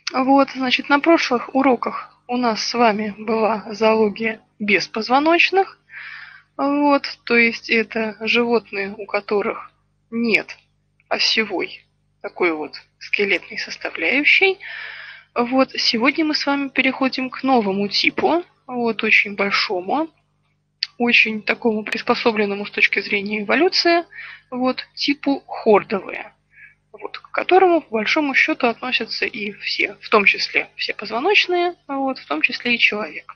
Вот, значит, на прошлых уроках у нас с вами была зоология беспозвоночных. Вот, то есть это животные, у которых нет осевой такой вот скелетной составляющей. Вот, сегодня мы с вами переходим к новому типу, вот, очень большому, очень такому приспособленному с точки зрения эволюции, вот, типу хордовые, вот, к которому, по большому счету, относятся и все, в том числе все позвоночные, вот, в том числе и человек.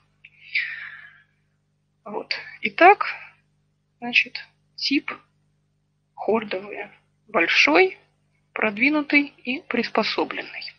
Вот. Итак, значит, тип хордовые. Большой, продвинутый и приспособленный.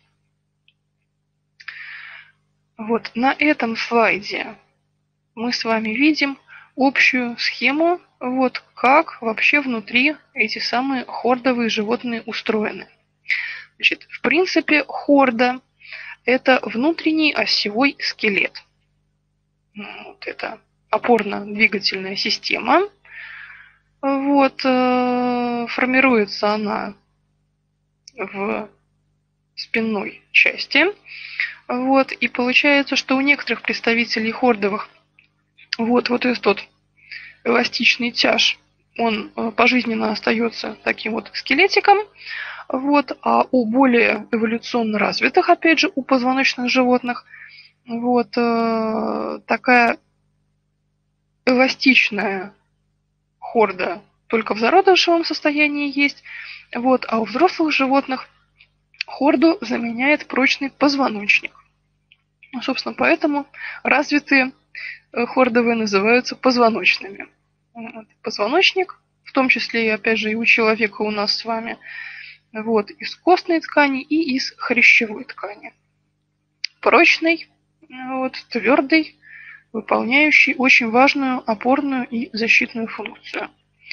Вот на этом слайде мы с вами видим общую схему, вот как вообще внутри эти самые хордовые животные устроены. Значит, в принципе, хорда – это внутренний осевой скелет. Вот это опорно-двигательная система. Вот, формируется она в спинной части. Вот, и получается, что у некоторых представителей хордовых вот этот тот эластичный тяж, он пожизненно остается таким вот скелетиком, вот, а у более эволюционно развитых, опять же, у позвоночных животных, вот такая эластичная хорда только в зародышевом состоянии есть, вот, а у взрослых животных хорду заменяет прочный позвоночник. Ну, собственно, поэтому развитые хордовые называются позвоночными. Позвоночник, в том числе, опять же, и у человека у нас с вами, вот, из костной ткани и из хрящевой ткани. Прочный, вот, твердый, выполняющий очень важную опорную и защитную функцию.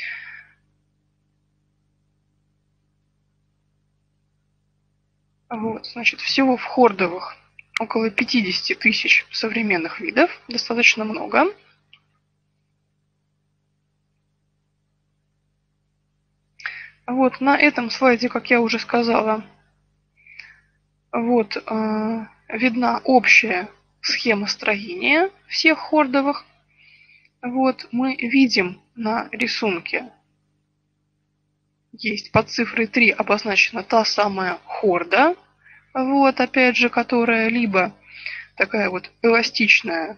Вот, значит, всего в хордовых около 50 тысяч современных видов, достаточно много. Вот на этом слайде, как я уже сказала, вот видна общая схема строения всех хордовых. Вот мы видим на рисунке, есть под цифрой 3 обозначена та самая хорда, вот опять же, которая либо такая вот эластичная,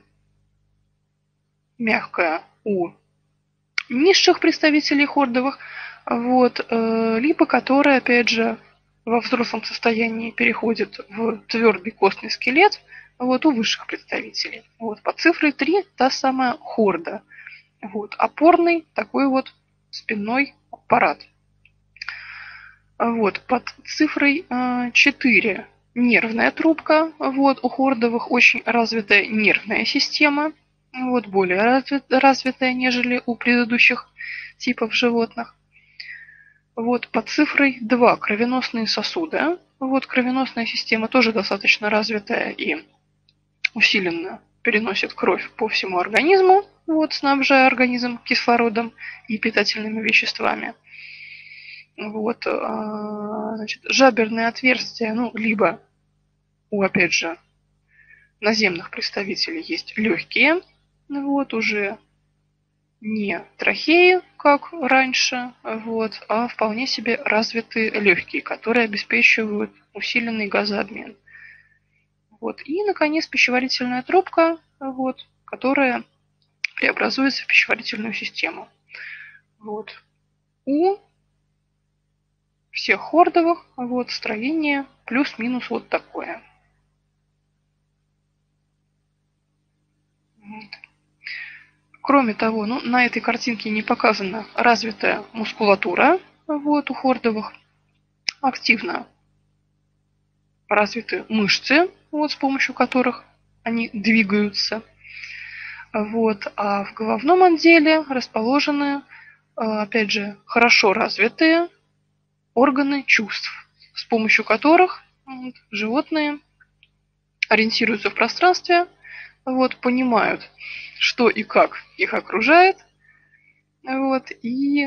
мягкая у низших представителей хордовых, вот, либо которая, опять же, во взрослом состоянии переходит в твердый костный скелет, вот, у высших представителей. Вот, по цифре 3 та самая хорда. Вот, опорный такой вот спинной аппарат. Вот, под цифрой 4 нервная трубка. Вот, у хордовых очень развитая нервная система. Вот, более развитая, нежели у предыдущих типов животных. Вот, под цифрой 2 кровеносные сосуды. Вот, кровеносная система тоже достаточно развитая и усиленно переносит кровь по всему организму, вот, снабжая организм кислородом и питательными веществами. Вот, значит, жаберные отверстия, ну, либо у, опять же, наземных представителей есть легкие, вот, уже не трахеи, как раньше, вот, а вполне себе развитые легкие, которые обеспечивают усиленный газообмен. Вот. И, наконец, пищеварительная трубка, вот, которая преобразуется в пищеварительную систему. Вот. У всех хордовых вот, строение плюс-минус вот такое. Вот. Кроме того, ну, на этой картинке не показана развитая мускулатура вот, у хордовых. Активно развиты мышцы, вот, с помощью которых они двигаются. Вот. А в головном отделе расположены, опять же, хорошо развитые органы чувств, с помощью которых вот, животные ориентируются в пространстве, вот, понимают, что и как их окружает, вот, и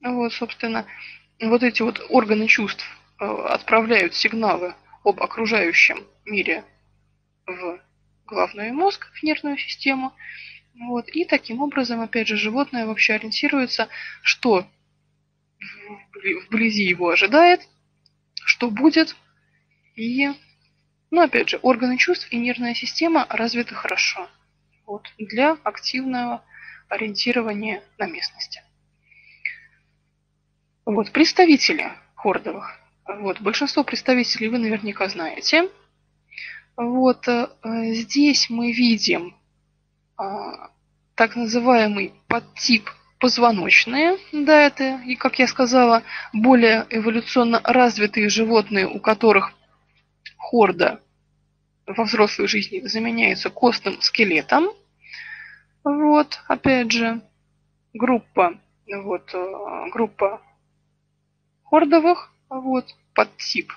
Вот, собственно, вот эти вот органы чувств отправляют сигналы об окружающем мире в головной мозг, в нервную систему. Вот, и таким образом, опять же, животное вообще ориентируется, что вблизи его ожидает, что будет. И, ну, опять же, органы чувств и нервная система развиты хорошо. Вот, для активного ориентирования на местности. Вот, представители хордовых. Вот, большинство представителей вы наверняка знаете. Вот, здесь мы видим так называемый подтип позвоночные. Да, это, и как я сказала, более эволюционно развитые животные, у которых хорда во взрослой жизни заменяется костным скелетом. Вот, опять же, группа хордовых, вот, подтип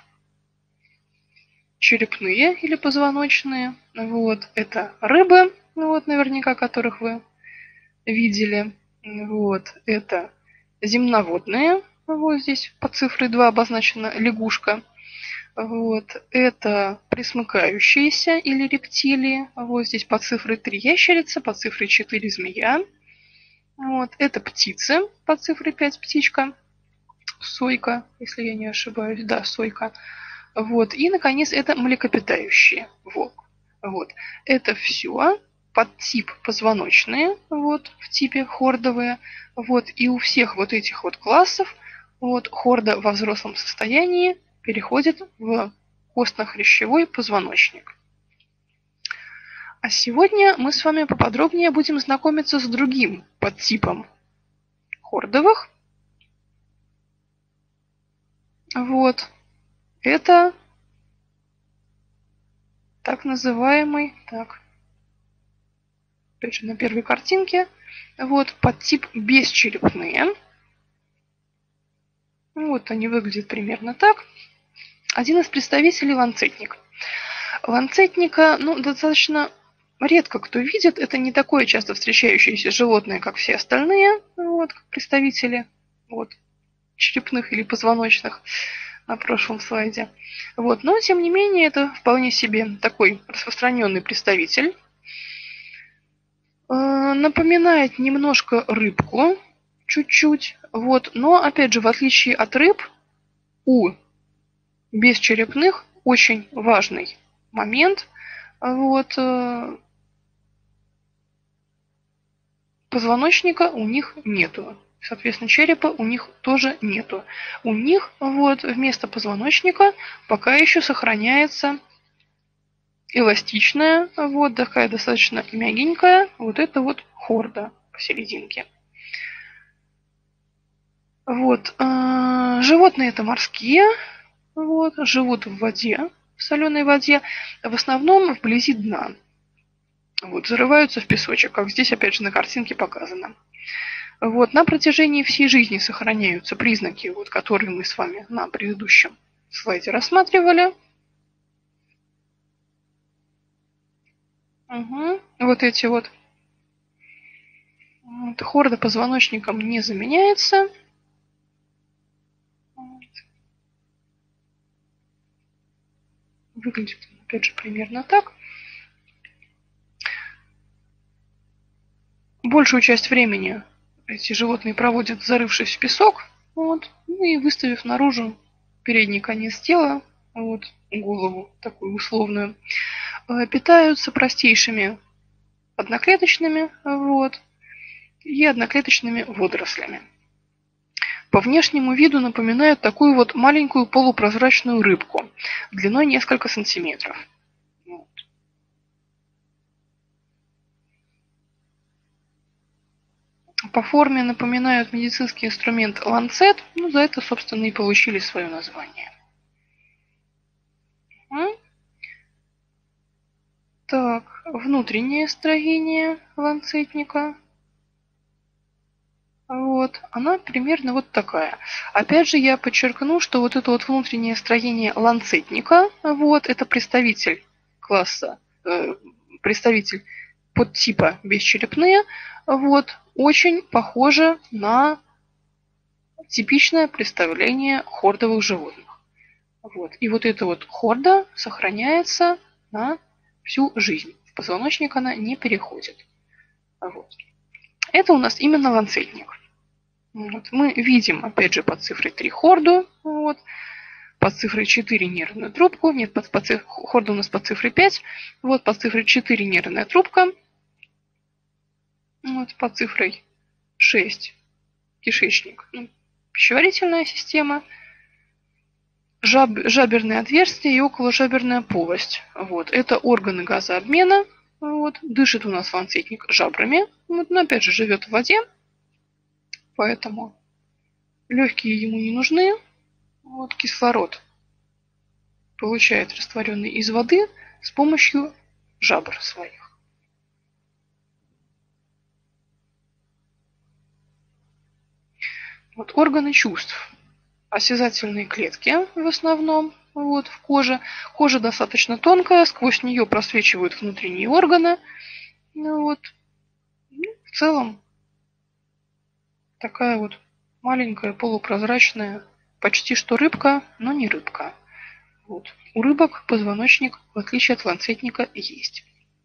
черепные или позвоночные. Вот, это рыбы, вот, наверняка, которых вы видели. Вот, это земноводные. Вот здесь по цифре 2 обозначена лягушка. Вот, это пресмыкающиеся или рептилии. Вот здесь по цифре 3 ящерица, по цифре 4 змея. Вот, это птицы, по цифре 5 птичка. Сойка, если я не ошибаюсь. Да, сойка. Вот, и, наконец, это млекопитающие. Волк. Вот, это все подтип позвоночные, вот, в типе хордовые. Вот, и у всех вот этих вот классов вот, хорда во взрослом состоянии переходит в костно-хрящевой позвоночник. А сегодня мы с вами поподробнее будем знакомиться с другим подтипом хордовых. Вот. Это так называемый, так, опять же на первой картинке, вот подтип бесчерепные. Вот они выглядят примерно так. Один из представителей ланцетник. Ланцетника, ну, достаточно редко кто видит. Это не такое часто встречающееся животное, как все остальные, вот, как представители вот, черепных или позвоночных на прошлом слайде. Вот, но, тем не менее, это вполне себе такой распространенный представитель. Напоминает немножко рыбку, чуть-чуть. Вот, но, опять же, в отличие от рыб, у бесчерепных очень важный момент. Вот, позвоночника у них нету. Соответственно, черепа у них тоже нету. У них вот вместо позвоночника пока еще сохраняется эластичная, вот такая достаточно мягенькая, вот это вот хорда посерединке. Вот, животные это морские, вот, живут в воде, в соленой воде, в основном вблизи дна. Вот, зарываются в песочек, как здесь опять же на картинке показано. Вот, на протяжении всей жизни сохраняются признаки, вот, которые мы с вами на предыдущем слайде рассматривали. Угу. Вот эти вот. Хорда позвоночником не заменяется. Выглядит, опять же, примерно так. Большую часть времени эти животные проводят, зарывшись в песок, вот, ну и выставив наружу передний конец тела, вот, голову такую условную. Питаются простейшими одноклеточными, вот, и одноклеточными водорослями. По внешнему виду напоминают такую вот маленькую полупрозрачную рыбку длиной несколько сантиметров. Вот. По форме напоминают медицинский инструмент ланцет, ну за это, собственно, и получили свое название. Так, внутреннее строение ланцетника. Вот, она примерно вот такая. Опять же, я подчеркну, что вот это вот внутреннее строение ланцетника, вот, это представитель класса, представитель подтипа бесчерепные, вот, очень похоже на типичное представление хордовых животных. Вот. И вот эта вот хорда сохраняется на всю жизнь. В позвоночник она не переходит. Вот. Это у нас именно ланцетник. Вот. Мы видим, опять же, под цифрой 3 хорду, вот. Под цифрой 4 нервную трубку. Нет, хорда у нас под цифрой 5. Вот под цифрой 4 нервная трубка. Вот под цифрой 6 кишечник. Пищеварительная система. Жаберное отверстие и околожаберная полость. Вот. Это органы газообмена. Вот. Дышит у нас ланцетник жабрами. Вот. Но опять же живет в воде. Поэтому легкие ему не нужны. Вот. Кислород получает растворенный из воды с помощью жабр своих. Вот. Органы чувств. Осязательные клетки в основном вот, в коже. Кожа достаточно тонкая, сквозь нее просвечивают внутренние органы. Вот. В целом такая вот маленькая полупрозрачная, почти что рыбка, но не рыбка. Вот. У рыбок позвоночник, в отличие от ланцетника, есть.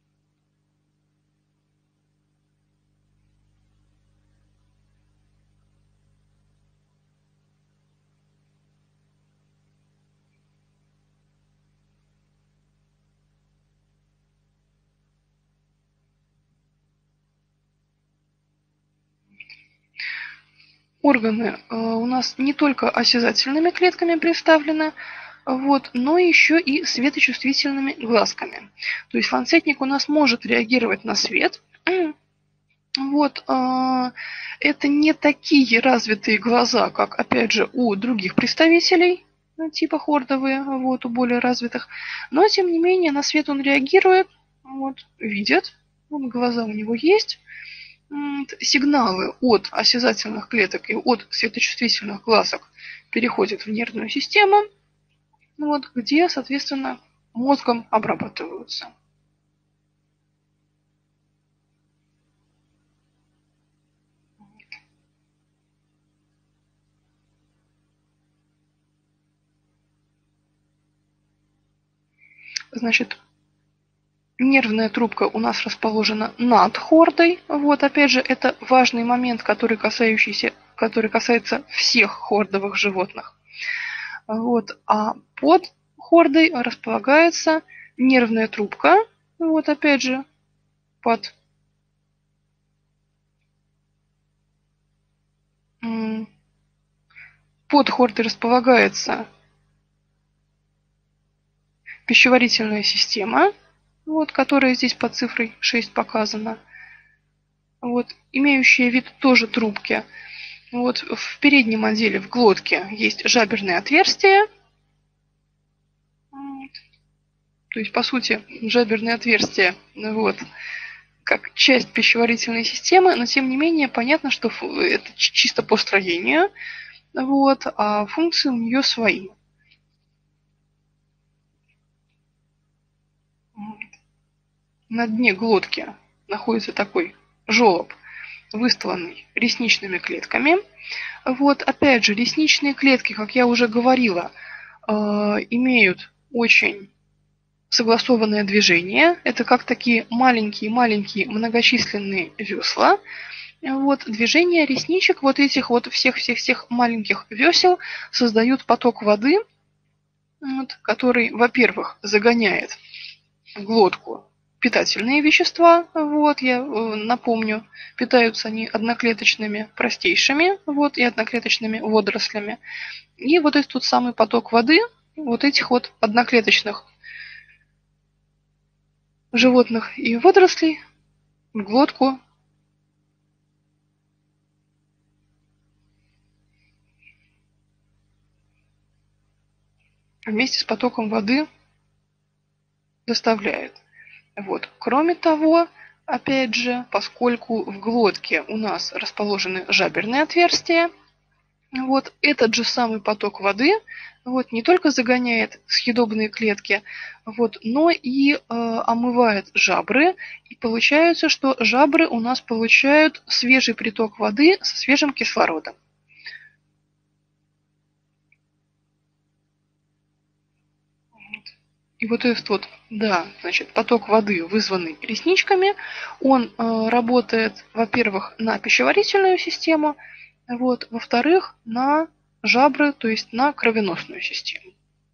Органы у нас не только осязательными клетками представлены, вот, но еще и светочувствительными глазками. То есть ланцетник у нас может реагировать на свет. Вот, это не такие развитые глаза, как, опять же, у других представителей, типа хордовые, вот, у более развитых. Но, тем не менее, на свет он реагирует, вот, видит, вот, глаза у него есть. Сигналы от осязательных клеток и от светочувствительных глазок переходят в нервную систему, вот, где, соответственно, мозгом обрабатываются. Значит, нервная трубка у нас расположена над хордой. Вот, опять же, это важный момент, который касается всех хордовых животных. Вот, а под хордой располагается нервная трубка. Вот, опять же, под хордой располагается пищеварительная система, вот, которая здесь под цифрой 6 показана, вот, имеющая вид тоже трубки. Вот, в переднем отделе, в глотке, есть жаберное отверстие. Вот. То есть, по сути, жаберное отверстие, вот, как часть пищеварительной системы, но тем не менее понятно, что это чисто по строению, вот, а функции у нее свои. На дне глотки находится такой желоб, выстланный ресничными клетками. Вот, опять же, ресничные клетки, как я уже говорила, имеют очень согласованное движение. Это как такие маленькие-маленькие многочисленные весла. Вот, движение ресничек вот этих вот всех маленьких весел создают поток воды, вот, который, во-первых, загоняет в глотку питательные вещества, вот, я напомню, питаются они одноклеточными простейшими, вот, и одноклеточными водорослями. И вот этот вот самый поток воды, вот этих вот одноклеточных животных и водорослей в глотку вместе с потоком воды доставляет. Вот. Кроме того, опять же, поскольку в глотке у нас расположены жаберные отверстия, вот этот же самый поток воды вот, не только загоняет съедобные клетки, вот, но и омывает жабры. И получается, что жабры у нас получают свежий приток воды со свежим кислородом. И вот этот вот, да, значит, поток воды, вызванный ресничками, он работает, во-первых, на пищеварительную систему, вот, во-вторых, на жабры, то есть на кровеносную систему.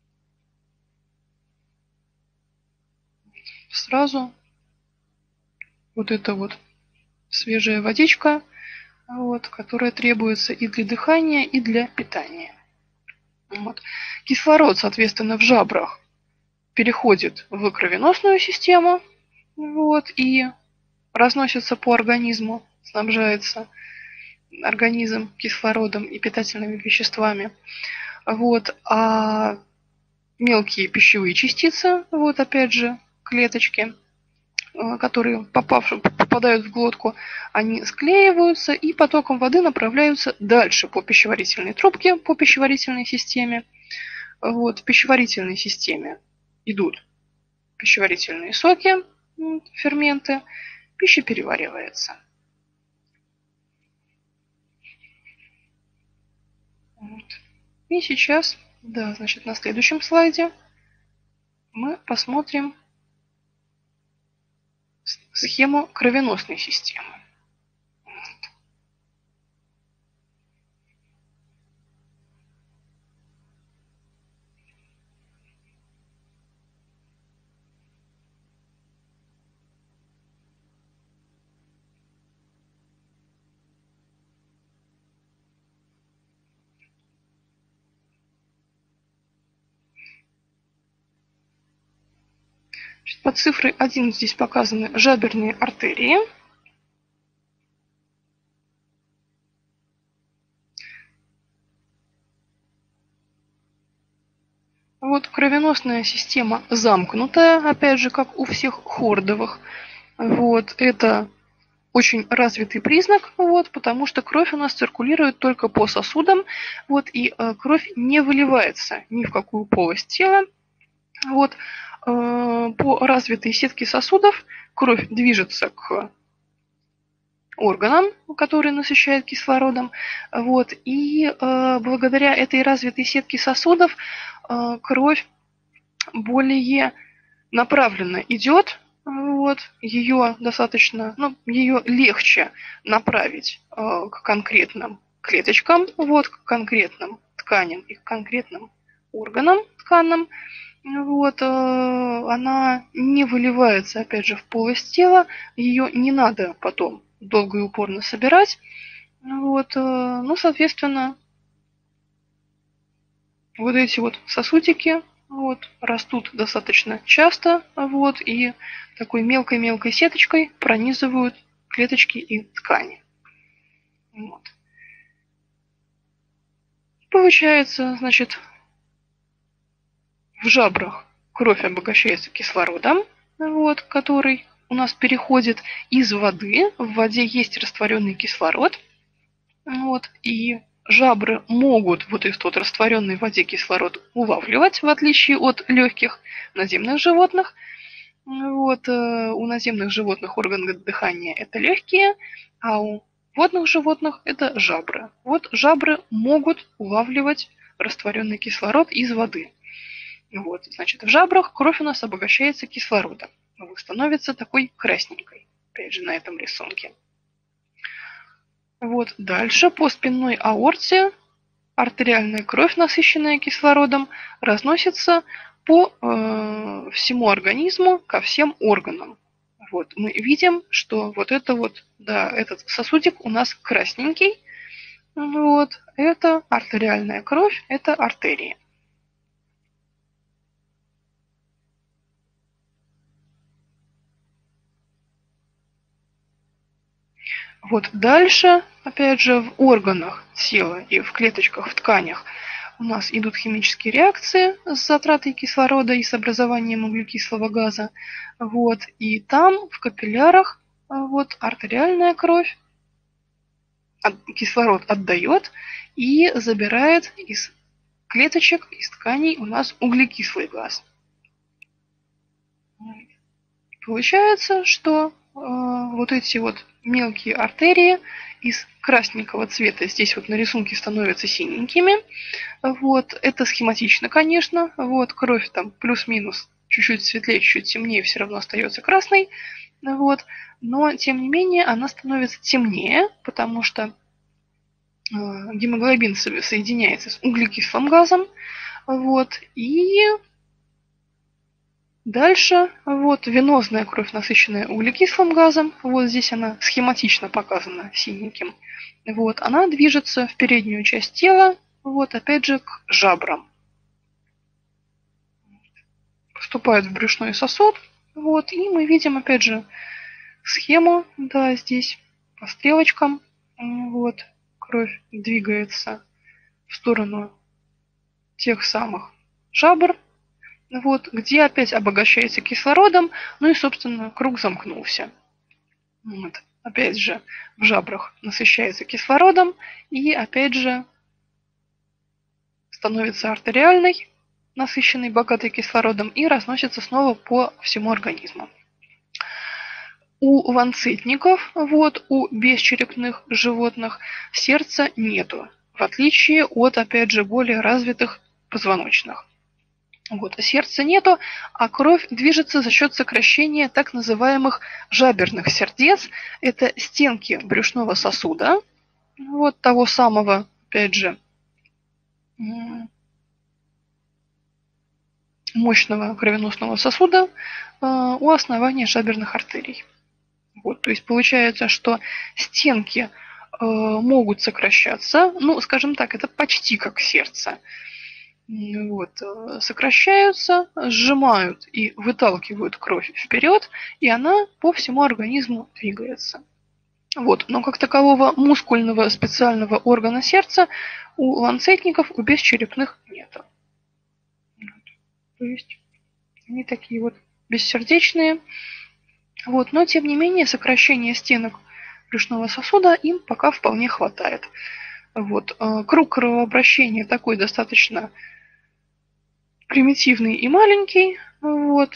Сразу вот эта вот свежая водичка, вот, которая требуется и для дыхания, и для питания. Вот. Кислород, соответственно, в жабрах переходит в кровеносную систему, вот, и разносится по организму, снабжается организм кислородом и питательными веществами. Вот, а мелкие пищевые частицы, вот опять же, клеточки, которые попадают в глотку, они склеиваются и потоком воды направляются дальше по пищеварительной трубке, по пищеварительной системе. Вот, в пищеварительной системе идут пищеварительные соки, ферменты, пища переваривается. Вот. И сейчас, да, значит, на следующем слайде мы посмотрим схему кровеносной системы. Под цифрой 1 здесь показаны жаберные артерии. Вот кровеносная система замкнутая, опять же, как у всех хордовых. Вот, это очень развитый признак, вот, потому что кровь у нас циркулирует только по сосудам, вот, и кровь не выливается ни в какую полость тела. Вот, по развитой сетке сосудов кровь движется к органам, которые насыщают кислородом. Вот, и благодаря этой развитой сетке сосудов кровь более направленно идет, вот, ее достаточно, ну, ее легче направить к конкретным клеточкам, вот, к конкретным тканям и к конкретным органам тканным. Вот, она не выливается, опять же, в полость тела, ее не надо потом долго и упорно собирать. Вот, ну, соответственно, вот эти вот сосудики вот, растут достаточно часто, вот, и такой мелкой-мелкой сеточкой пронизывают клеточки и ткани. Вот. Получается, значит, в жабрах кровь обогащается кислородом, вот, который у нас переходит из воды. В воде есть растворенный кислород, вот, и жабры могут вот этот вот растворенный в воде кислород улавливать, в отличие от легких наземных животных. Вот, у наземных животных органы дыхания это легкие, а у водных животных это жабры. Вот жабры могут улавливать растворенный кислород из воды. Вот, значит, в жабрах кровь у нас обогащается кислородом. Становится такой красненькой, опять же, на этом рисунке. Вот, дальше по спинной аорте артериальная кровь, насыщенная кислородом, разносится по всему организму ко всем органам. Вот, мы видим, что вот это вот, да, этот сосудик у нас красненький. Вот, это артериальная кровь, это артерии. Вот дальше, опять же, в органах тела и в клеточках, в тканях у нас идут химические реакции с затратой кислорода и с образованием углекислого газа. Вот, и там, в капиллярах, вот, артериальная кровь кислород отдает и забирает из клеточек, из тканей у нас углекислый газ. Получается, что вот эти вот мелкие артерии из красненького цвета здесь вот на рисунке становятся синенькими. Вот, это схематично, конечно. Вот, кровь там плюс-минус чуть-чуть светлее, чуть-чуть темнее, все равно остается красной. Вот. Но, тем не менее, она становится темнее, потому что гемоглобин соединяется с углекислым газом. Вот. И дальше вот венозная кровь, насыщенная углекислым газом. Вот здесь она схематично показана синеньким. Вот. Она движется в переднюю часть тела, вот опять же к жабрам. Поступает в брюшной сосуд. Вот. И мы видим опять же схему, да, здесь по стрелочкам. Вот. Кровь двигается в сторону тех самых жабр, вот, где опять обогащается кислородом, ну и, собственно, круг замкнулся. Вот. Опять же, в жабрах насыщается кислородом и, опять же, становится артериальной, насыщенной, богатой кислородом, и разносится снова по всему организму. У ланцетников, вот, у бесчерепных животных сердца нету, в отличие от, опять же, более развитых позвоночных. Вот, сердца нету, а кровь движется за счет сокращения так называемых жаберных сердец. Это стенки брюшного сосуда, вот того самого, опять же, мощного кровеносного сосуда у основания жаберных артерий. Вот, то есть получается, что стенки могут сокращаться, ну, скажем так, это почти как сердце. Вот, сокращаются, сжимают и выталкивают кровь вперед, и она по всему организму двигается. Вот. Но как такового мускульного специального органа сердца у ланцетников, у бесчерепных нет. Вот. То есть они такие вот бессердечные. Вот. Но тем не менее сокращение стенок брюшного сосуда им пока вполне хватает. Вот. Круг кровообращения такой достаточно примитивный и маленький, вот,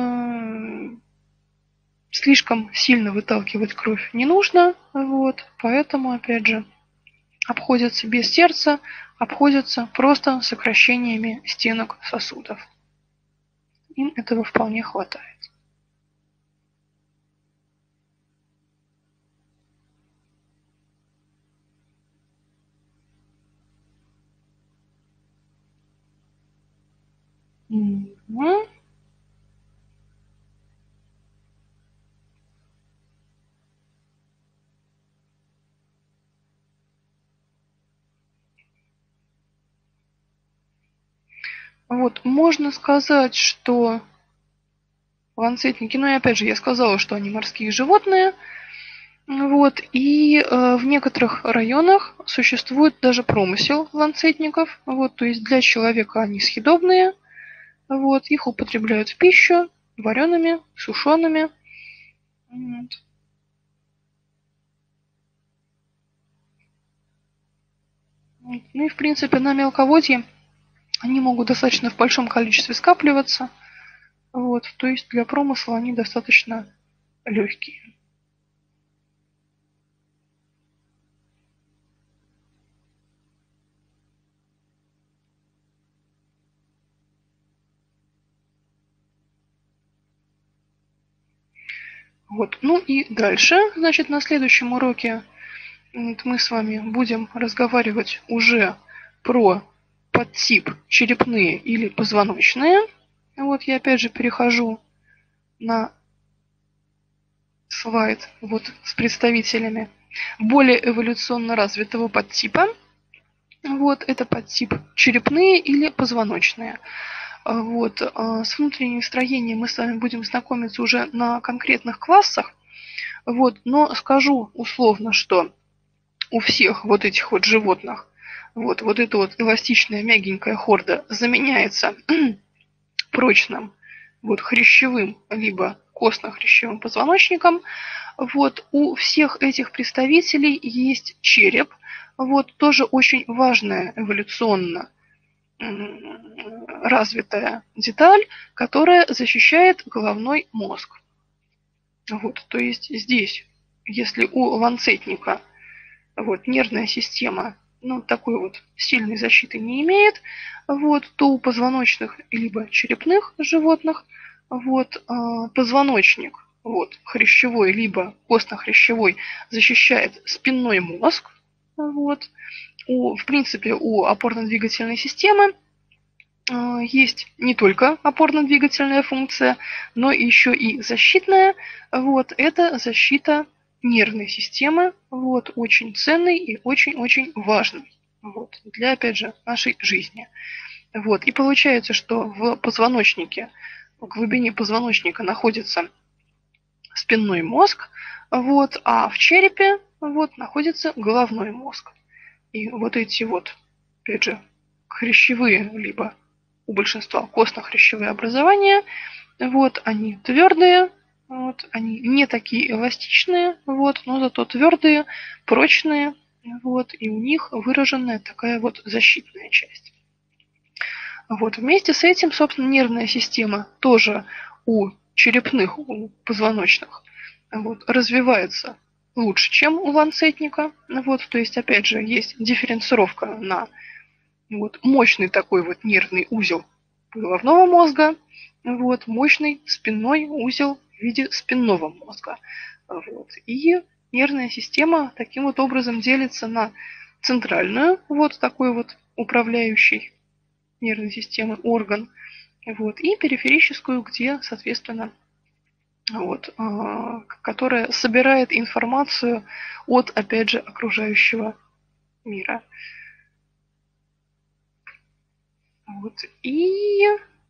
слишком сильно выталкивать кровь не нужно, вот, поэтому, опять же, обходятся без сердца, обходятся просто сокращениями стенок сосудов. Им этого вполне хватает. Угу. Вот, можно сказать, что ланцетники, ну и опять же, я сказала, что они морские животные, вот, и в некоторых районах существует даже промысел ланцетников, вот, то есть для человека они съедобные, вот, их употребляют в пищу вареными, сушеными. Вот. Ну и в принципе на мелководье они могут достаточно в большом количестве скапливаться, вот, то есть для промысла они достаточно легкие. Вот. Ну и дальше, значит, на следующем уроке мы с вами будем разговаривать уже про подтип черепные или позвоночные. Вот я опять же перехожу на слайд вот с представителями более эволюционно развитого подтипа. Вот это подтип черепные или позвоночные. Вот. С внутренним строением мы с вами будем знакомиться уже на конкретных классах. Вот. Но скажу условно, что у всех вот этих вот животных вот эта вот эластичная мягенькая хорда заменяется прочным вот хрящевым либо костно-хрящевым позвоночником. Вот у всех этих представителей есть череп. Вот тоже очень важная эволюционно развитая деталь, которая защищает головной мозг. Вот, то есть здесь, если у ланцетника вот, нервная система ну, такой вот сильной защиты не имеет, вот, то у позвоночных либо черепных животных вот, позвоночник вот, хрящевой либо костно-хрящевой защищает спинной мозг. Вот. В принципе, у опорно-двигательной системы есть не только опорно-двигательная функция, но еще и защитная. Вот, это защита нервной системы, вот, очень ценный и очень-очень важный вот, для, опять же, нашей жизни. Вот, и получается, что в позвоночнике, в глубине позвоночника находится спинной мозг, вот, а в черепе вот, находится головной мозг. И вот эти вот, опять же, хрящевые, либо у большинства костно-хрящевые образования, вот, они твердые, вот, они не такие эластичные, вот, но зато твердые, прочные, вот, и у них выраженная такая вот защитная часть. Вот, вместе с этим, собственно, нервная система тоже у черепных, у позвоночных, вот, развивается лучше, чем у ланцетника. Вот, то есть, опять же, есть дифференцировка на вот, мощный такой вот нервный узел головного мозга, вот, мощный спинной узел в виде спинного мозга. Вот. И нервная система таким вот образом делится на центральную, вот такой вот управляющий нервной системы орган, вот, и периферическую, где, соответственно, вот, которая собирает информацию от, опять же, окружающего мира. Вот. И,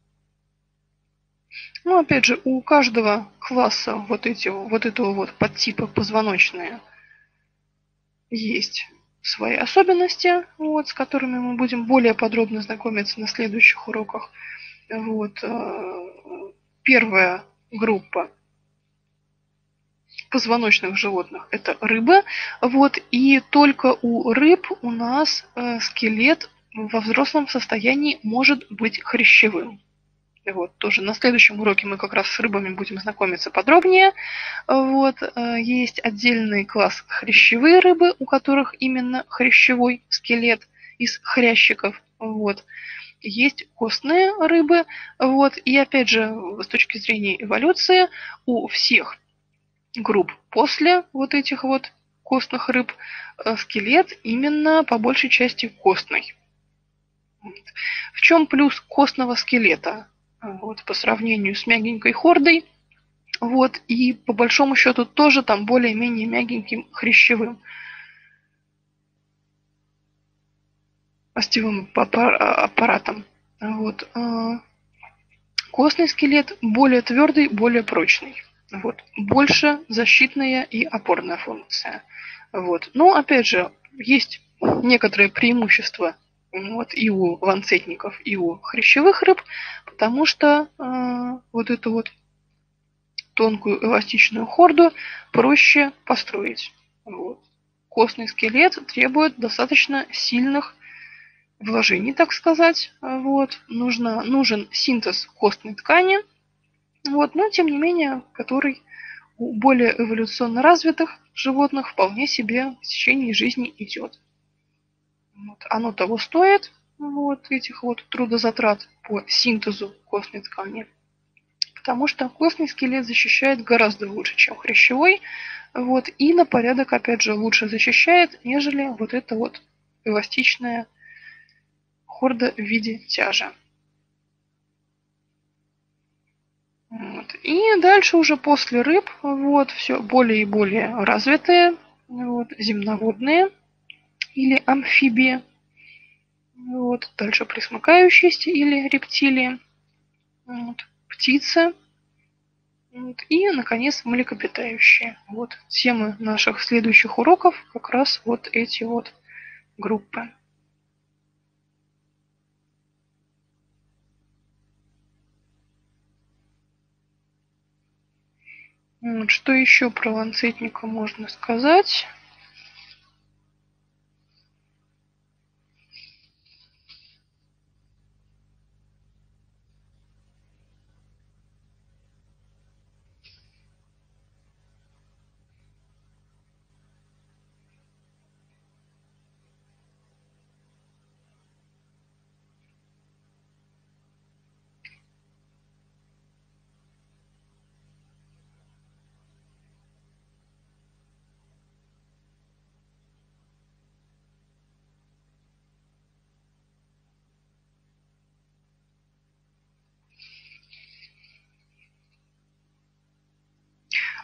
ну, опять же, у каждого класса вот этого вот подтипа позвоночные есть свои особенности, вот, с которыми мы будем более подробно знакомиться на следующих уроках. Вот. Первая группа позвоночных животных это рыбы. Вот, и только у рыб у нас скелет во взрослом состоянии может быть хрящевым. Вот, тоже на следующем уроке мы как раз с рыбами будем знакомиться подробнее. Вот, есть отдельный класс хрящевые рыбы, у которых именно хрящевой скелет из хрящиков. Вот. Есть костные рыбы. Вот. И опять же, с точки зрения эволюции, у всех групп после вот этих вот костных рыб скелет именно по большей части костный. В чем плюс костного скелета? Вот, по сравнению с мягенькой хордой, вот, и по большому счету тоже там более-менее мягеньким хрящевым остевым аппаратом. Вот. Костный скелет более твердый, более прочный. Вот. Больше защитная и опорная функция. Вот. Но, опять же, есть некоторые преимущества вот, и у ланцетников, и у хрящевых рыб, потому что вот эту вот тонкую эластичную хорду проще построить. Вот. Костный скелет требует достаточно сильных вложений, так сказать. Вот. Нужен синтез костной ткани, вот, но тем не менее, который у более эволюционно развитых животных вполне себе в течение жизни идет. Вот. Оно того стоит, вот, этих вот трудозатрат по синтезу костной ткани, потому что костный скелет защищает гораздо лучше, чем хрящевой, вот, и на порядок, опять же, лучше защищает, нежели вот эта вот эластичная хорда в виде тяжа. Вот. И дальше уже после рыб вот, все более и более развитые вот, земноводные или амфибии. Вот. Дальше пресмыкающиеся или рептилии. Вот. Птицы. Вот. И, наконец, млекопитающие. Вот. Темы наших следующих уроков как раз вот эти вот группы. Вот. Что еще про ланцетника можно сказать?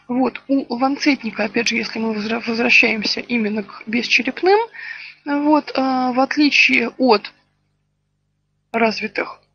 Вот, у ланцетника, опять же, если мы возвращаемся именно к бесчерепным, вот, в отличие от развитых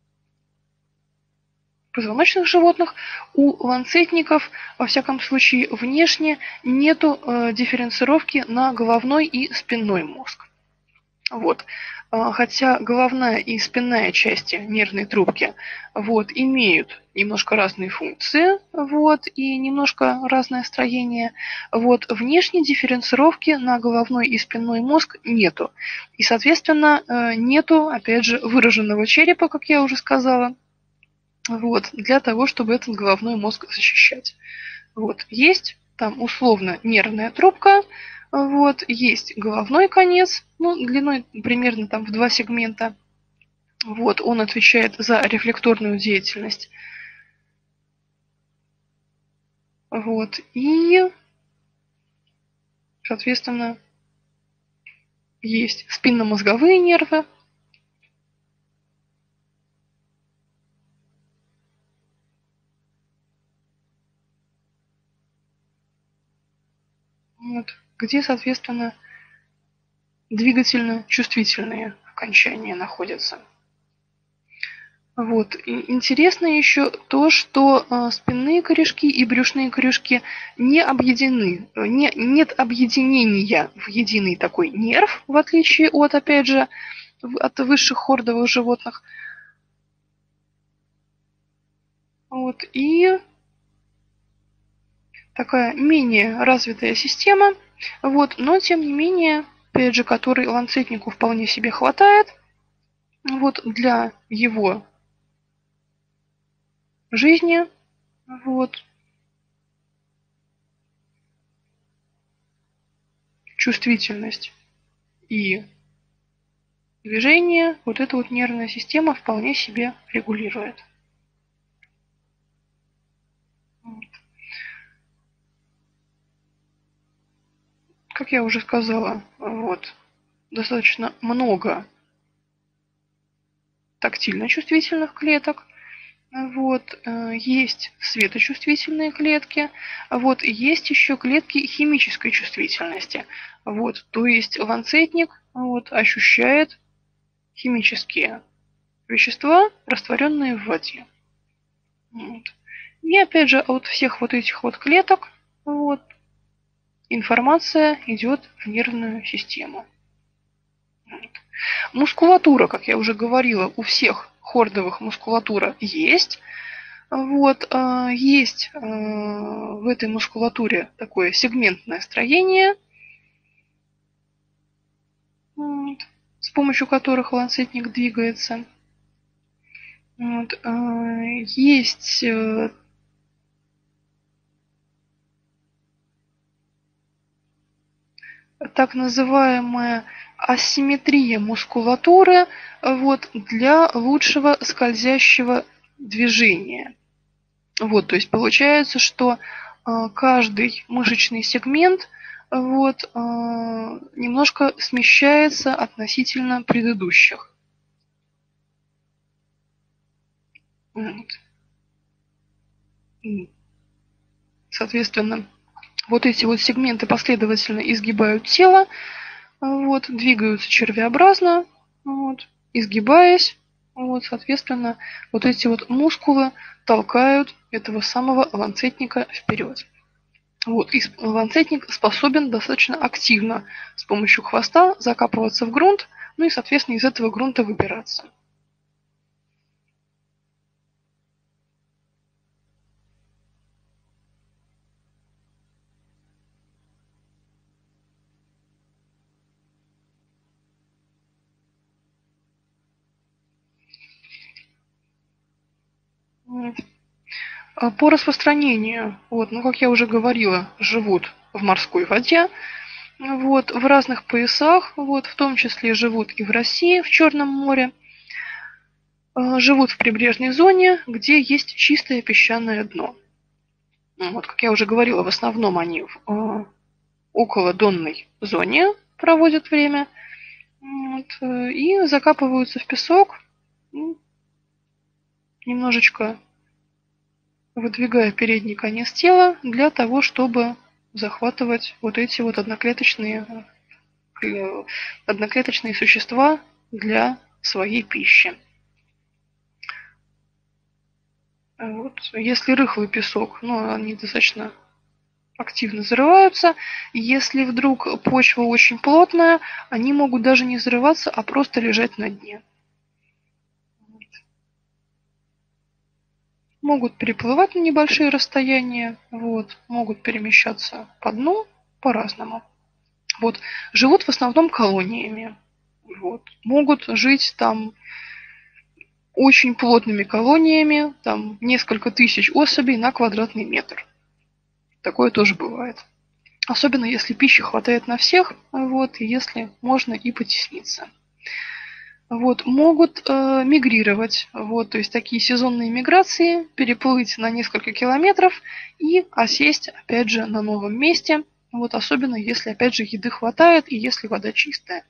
позвоночных животных, у ланцетников, во всяком случае, внешне нету дифференцировки на головной и спинной мозг. Вот. Хотя головная и спинная части нервной трубки вот, имеют немножко разные функции вот, и немножко разное строение, вот, внешней дифференцировки на головной и спинной мозг нету. И, соответственно, нету, опять же, выраженного черепа, как я уже сказала, вот, для того, чтобы этот головной мозг защищать. Вот, есть там условно нервная трубка, вот, есть головной конец, ну, длиной примерно там в 2 сегмента. Вот, он отвечает за рефлекторную деятельность. Вот, и, соответственно, есть спинномозговые нервы. Вот, где, соответственно, двигательно-чувствительные окончания находятся. Вот. И интересно еще то, что спинные корешки и брюшные корешки не объединены. Нет объединения в единый такой нерв, в отличие от, опять же, от высших хордовых животных. Вот. И такая менее развитая система, вот, но тем не менее, опять же, которой ланцетнику вполне себе хватает вот, для его жизни. Вот. Чувствительность и движение вот эта вот нервная система вполне себе регулирует. Вот. Как я уже сказала, вот, достаточно много тактильно-чувствительных клеток. Вот, есть светочувствительные клетки, вот, есть еще клетки химической чувствительности. Вот, то есть ланцетник вот, ощущает химические вещества, растворенные в воде. Вот. И опять же от всех вот этих вот клеток вот, информация идет в нервную систему. Вот. Мускулатура, как я уже говорила, у всех хордовых мускулатура есть. Вот, есть в этой мускулатуре такое сегментное строение, вот, с помощью которых ланцетник двигается. Вот, есть так называемая асимметрия мускулатуры вот, для лучшего скользящего движения. Вот, то есть получается, что каждый мышечный сегмент вот, немножко смещается относительно предыдущих. Вот. Соответственно, вот эти вот сегменты последовательно изгибают тело, вот, двигаются червеобразно, вот, изгибаясь, вот, соответственно, вот эти вот мускулы толкают этого самого ланцетника вперед. Вот, и ланцетник способен достаточно активно с помощью хвоста закапываться в грунт, ну и, соответственно, из этого грунта выбираться. Вот. По распространению, вот, ну, как я уже говорила, живут в морской воде, вот, в разных поясах, вот, в том числе живут и в России, в Черном море, живут в прибрежной зоне, где есть чистое песчаное дно. Вот, как я уже говорила, в основном они в около донной зоне проводят время вот, и закапываются в песок, ну, немножечко выдвигая передний конец тела для того, чтобы захватывать вот эти вот одноклеточные существа для своей пищи. Вот. Если рыхлый песок, они достаточно активно взрываются. Если вдруг почва очень плотная, они могут даже не взрываться, а просто лежать на дне. Могут переплывать на небольшие расстояния, могут перемещаться по дну по-разному. Живут в основном колониями. Могут жить там очень плотными колониями, там несколько тысяч особей на квадратный метр. Такое тоже бывает. Особенно если пищи хватает на всех, и если можно и потесниться. Могут мигрировать, то есть такие сезонные миграции, переплыть на несколько километров и осесть, опять же, на новом месте, особенно если, опять же, еды хватает и если вода чистая.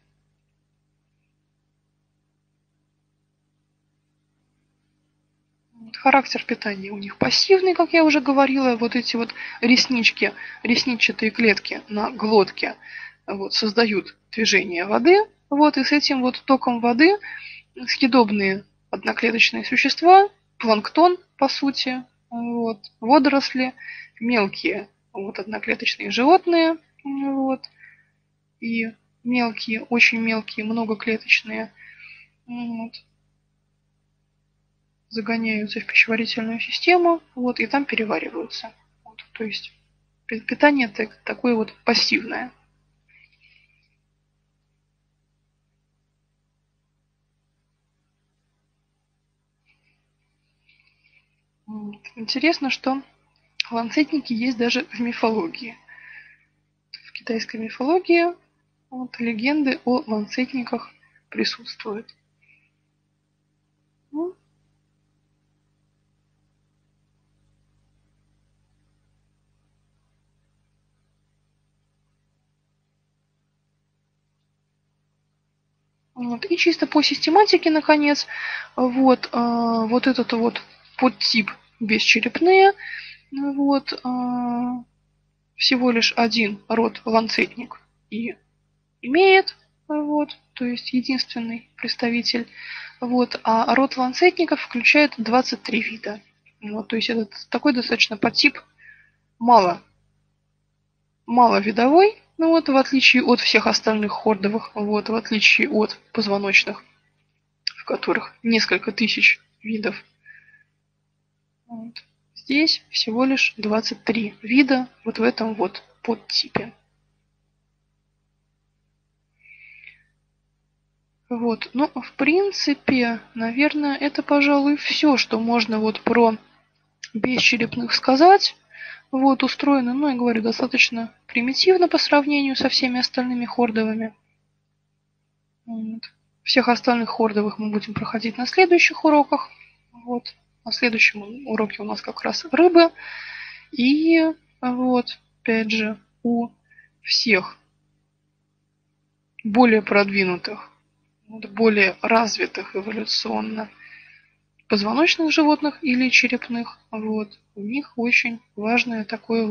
Характер питания у них пассивный, как я уже говорила. Эти реснички, ресничатые клетки на глотке создают движение воды. И с этим током воды съедобные одноклеточные существа, планктон, по сути, водоросли, мелкие одноклеточные животные, и мелкие, очень мелкие, многоклеточные, загоняются в пищеварительную систему, и там перевариваются. То есть питание такое пассивное. Интересно, что ланцетники есть даже в мифологии. В китайской мифологии легенды о ланцетниках присутствуют. И чисто по систематике, наконец, этот подтип бесчерепные, всего лишь один род ланцетник и имеет, то есть единственный представитель, а род ланцетников включает 23 вида. То есть это такой достаточно подтип маловидовой, в отличие от всех остальных хордовых, в отличие от позвоночных, в которых несколько тысяч видов. Здесь всего лишь 23 вида в этом подтипе. В принципе, наверное, это, пожалуй, все, что можно про бесчерепных сказать. Устроено, я говорю, достаточно примитивно по сравнению со всеми остальными хордовыми. Всех остальных хордовых мы будем проходить на следующих уроках. На следующем уроке у нас как раз рыбы. И опять же, у всех более продвинутых, более развитых эволюционно позвоночных животных или черепных, у них очень важный такой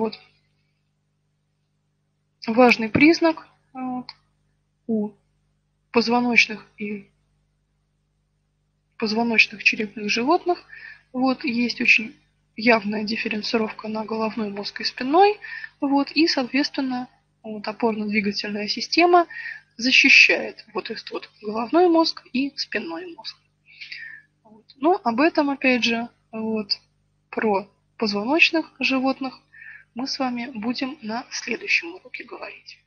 важный признак у позвоночных и позвоночных черепных животных. Есть очень явная дифференцировка на головной мозг и спинной, и, соответственно, опорно-двигательная система защищает этот головной мозг и спинной мозг. Но об этом, опять же, про позвоночных животных мы с вами будем на следующем уроке говорить.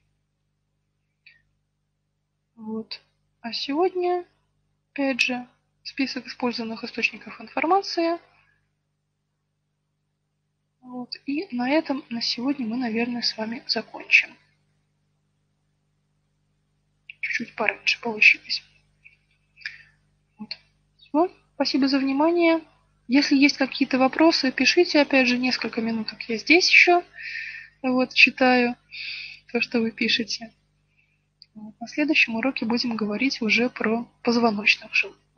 А сегодня, опять же, список использованных источников информации. И на этом на сегодня мы, наверное, с вами закончим. Чуть-чуть пораньше получилось. Все. Спасибо за внимание. Если есть какие-то вопросы, пишите. Опять же, несколько минуток я здесь еще. Читаю то, что вы пишете. На следующем уроке будем говорить уже про позвоночных животных.